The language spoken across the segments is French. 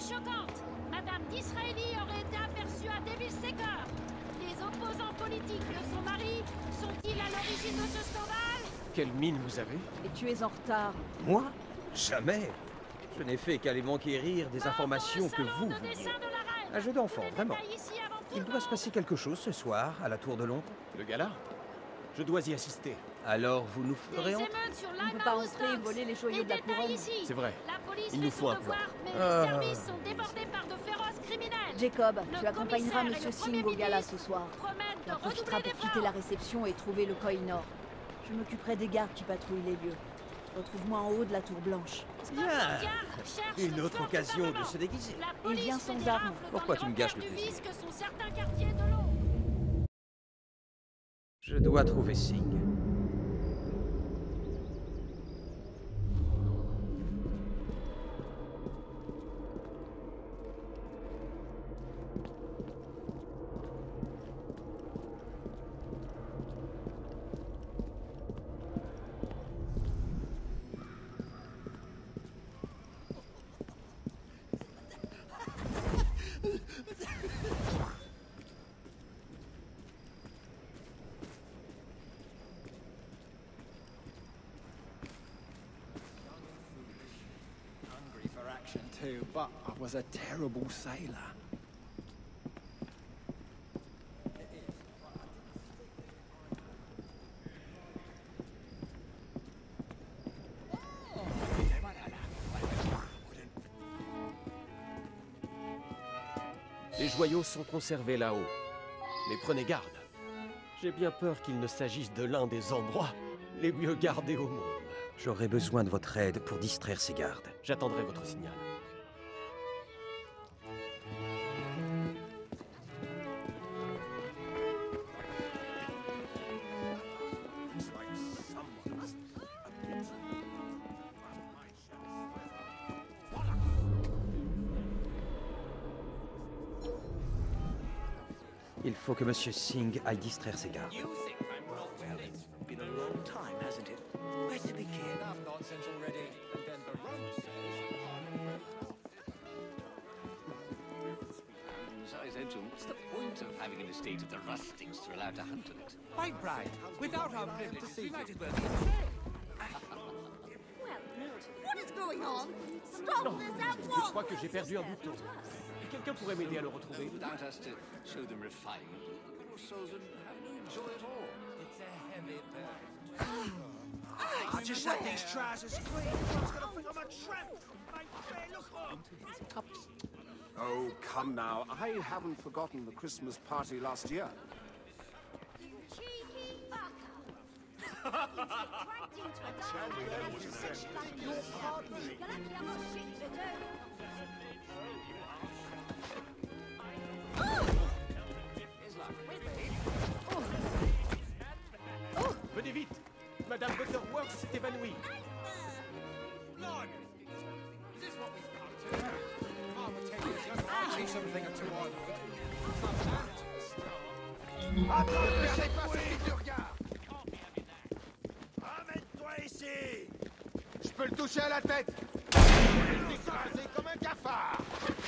choquante. Madame Disraeli aurait été aperçue à Devil-Seeker. Les opposants politiques de son mari sont-ils à l'origine de ce scandale? Quelle mine vous avez? Et tu es en retard. Moi? Jamais. Je n'ai fait qu'aller m'enquérir des informations que vous vouliez. Un jeu d'enfant, vraiment. Il doit se passer quelque chose ce soir, à la Tour de Londres. Le gala? Je dois y assister. Alors vous nous ferez entrer? On ne peut pas entrer et voler les joyaux de la couronne. C'est vrai. Il nous faut un plan. Mais les services sont débordés par de féroces criminels. Jacob, tu accompagneras Monsieur Singh au gala ce soir. Tu en profiteras pour quitter la réception et trouver le Koh-i-Noor. Je m'occuperai des gardes qui patrouillent les lieux. Retrouve-moi en haut de la tour blanche. Bien. Une autre occasion de se déguiser. Et viens sans armes. Pourquoi tu me gâches le plaisir? que sont certains quartiers de Londres. Je dois trouver Singh. Too, but I was a terrible sailor. Les joyaux sont conservés là-haut. Mais prenez garde. J'ai bien peur qu'il ne s'agisse de l'un des endroits les mieux gardés au monde. J'aurai besoin de votre aide pour distraire ces gardes. J'attendrai votre signal. Il faut que Monsieur Singh aille distraire ses gardes. What's the point of having an estate if the rustings are allowed to hunt on it? Quite right. Without our privilege, we might as well be What is going on? Stop this at Je once! crois que j'ai perdu un bouton. Quelqu'un pourrait m'aider à le retrouver? Without us to show them refinement, little souls would have no joy at all. It's a heavy burden. I just had these trousers clean. I was gonna think I'm a tramp. Mate, fair look on. Oh, come now. I haven't forgotten the Christmas party last year. Cheeky fucker! Dragged into a dark section like your pardon. You're lucky I've got shit to do. Venez vite! Madame Butterworth s'est évanouie. Something or two on. Attends, pas ce type de regard. Ramène-toi ici. Je peux le toucher à la tête. Il est écrasé comme un cafard.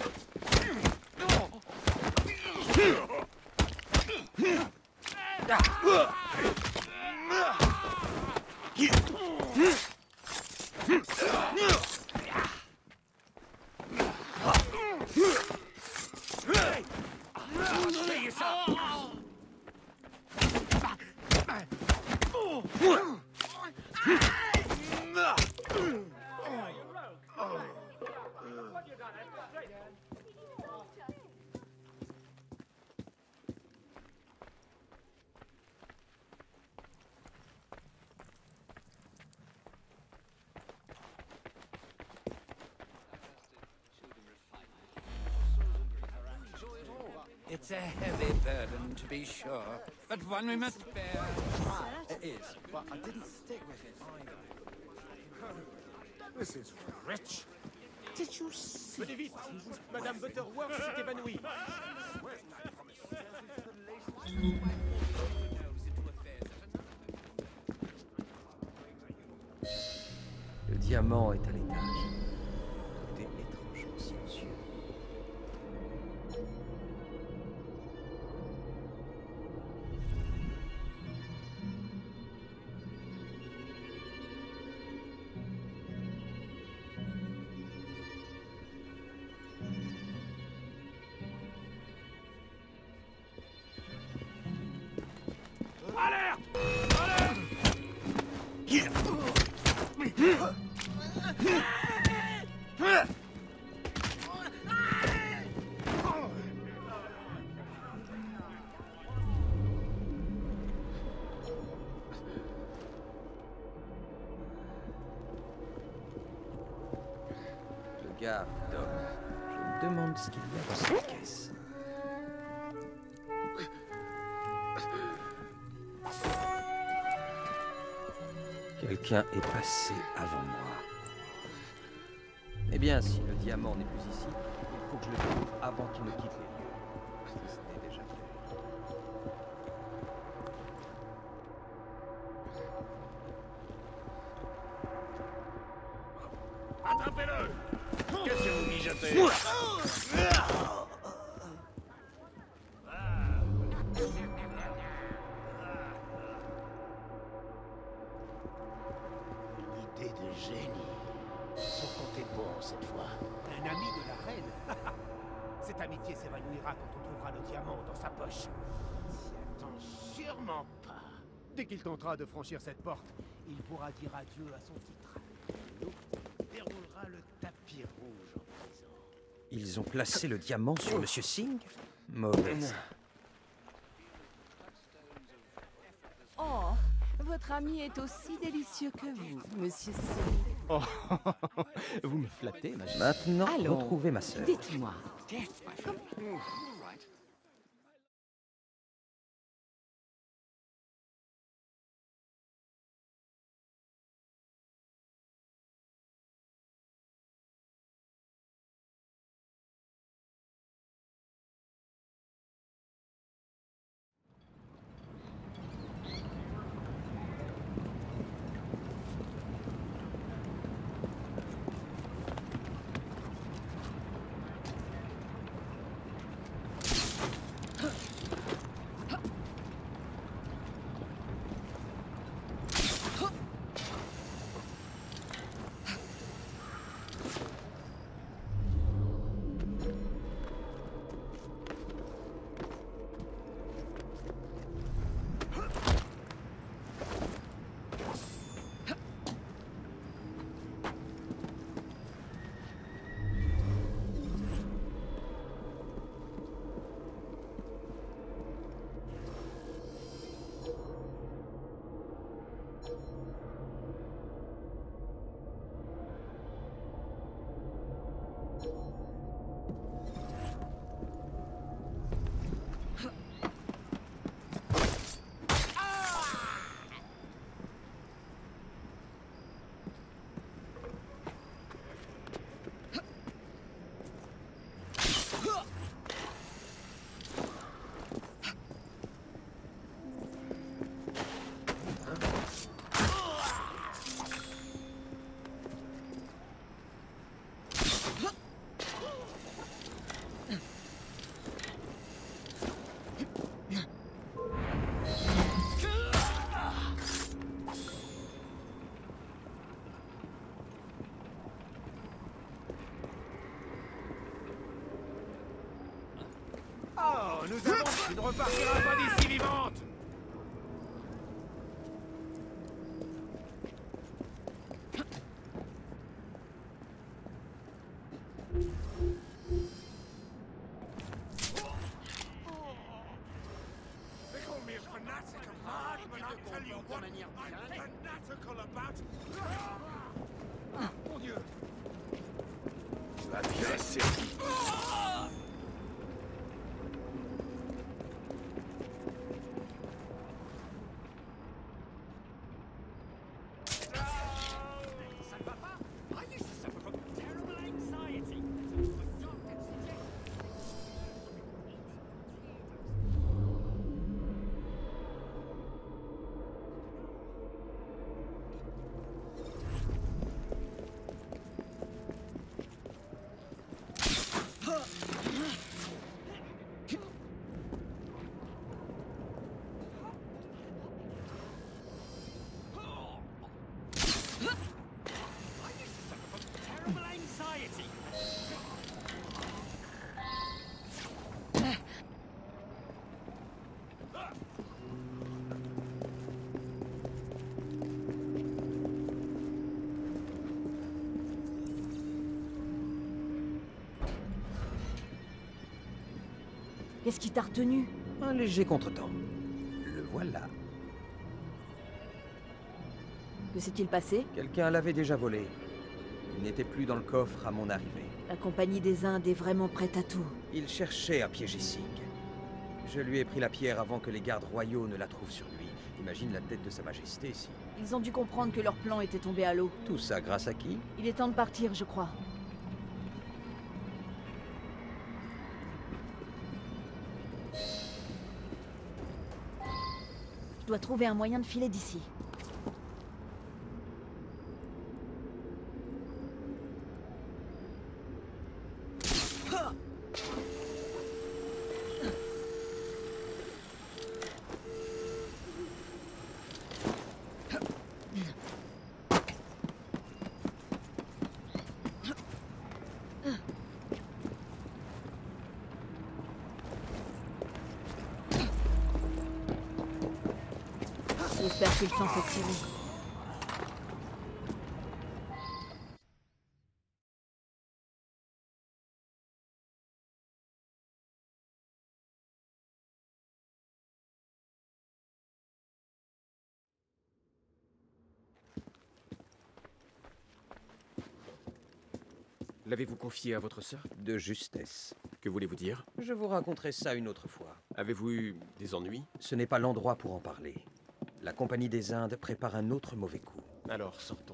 It's a heavy burden, to be sure, but one we must bear. It is, but I didn't stick with it either. This is rich. Did you see? Venez vite! Madame Butterworth s'est évanouie. Le diamant est à l'étage. Tout est étrangement silencieux. Le gars, Dom. Je me demande ce qu'il y a dans cette caisse. Quelqu'un est passé avant moi. Eh bien, si le diamant n'est plus ici, il faut que je le trouve avant qu'il ne quitte les lieux. Si ce n'est déjà fait. Attrapez-le! Qu'est-ce que vous mijotez? Une idée de génie. Son compte est bon cette fois. Un ami de la reine? Cette amitié s'évanouira quand on trouvera le diamant dans sa poche. S'y attend sûrement pas. Dès qu'il tentera de franchir cette porte, il pourra dire adieu à son titre. L'autre déroulera le tapis rouge en prison. Ils ont placé le diamant sur Monsieur Singh? Mauvaise. Oh, votre ami est aussi délicieux que vous, Monsieur Singh. Oh, vous me flattez, ma chérie. Maintenant, Allons, retrouvez ma sœur. dites-moi. Oh, nous avons... Tu ne repartiras pas d'ici vivante! They call me a fanatic of mad, but I'll tell you what I'm fanatical about. Ah, mon Dieu! Tu as bien assez. Qu'est-ce qui t'a retenu? Un léger contretemps. Le voilà. Que s'est-il passé? Quelqu'un l'avait déjà volé. Il n'était plus dans le coffre à mon arrivée. La Compagnie des Indes est vraiment prête à tout. Il cherchait à piéger Singh. Je lui ai pris la pierre avant que les gardes royaux ne la trouvent sur lui. Imagine la tête de Sa Majesté si... Ils ont dû comprendre que leur plan était tombé à l'eau. Tout ça grâce à qui? Il est temps de partir, je crois. Je dois trouver un moyen de filer d'ici. J'espère qu'ils s'en sortiront. L'avez-vous confié à votre sœur? De justesse. Que voulez-vous dire? Je vous raconterai ça une autre fois. Avez-vous eu des ennuis? Ce n'est pas l'endroit pour en parler. La Compagnie des Indes prépare un autre mauvais coup. Alors, sortons.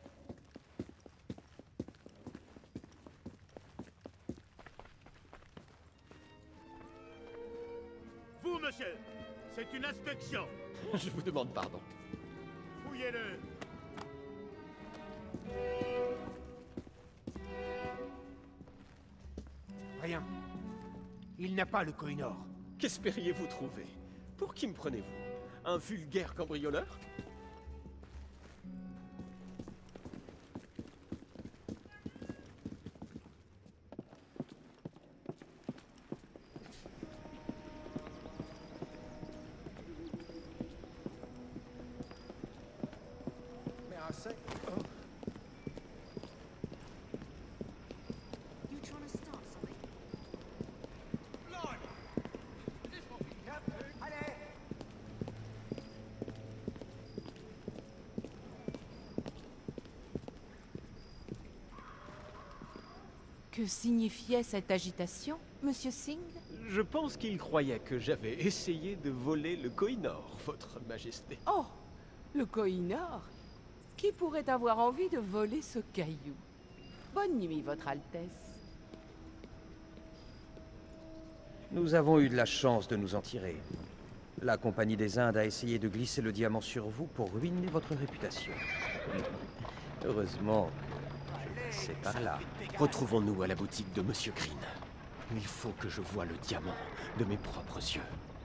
Vous, monsieur, c'est une inspection. Je vous demande pardon. Fouillez-le. Rien. Il n'a pas le Koh-i-Noor. Qu'espériez-vous trouver? Pour qui me prenez-vous? Un vulgaire cambrioleur? May I say? You trying to start something? Que signifiait cette agitation, Monsieur Singh? Je pense qu'il croyait que j'avais essayé de voler le Koh-i-Noor, votre majesté. Oh, le Koh-i-Noor? Qui pourrait avoir envie de voler ce caillou? Bonne nuit, Votre Altesse. Nous avons eu de la chance de nous en tirer. La Compagnie des Indes a essayé de glisser le diamant sur vous pour ruiner votre réputation. Heureusement que c'est par là. Retrouvons-nous à la boutique de Monsieur Green. Il faut que je voie le diamant de mes propres yeux.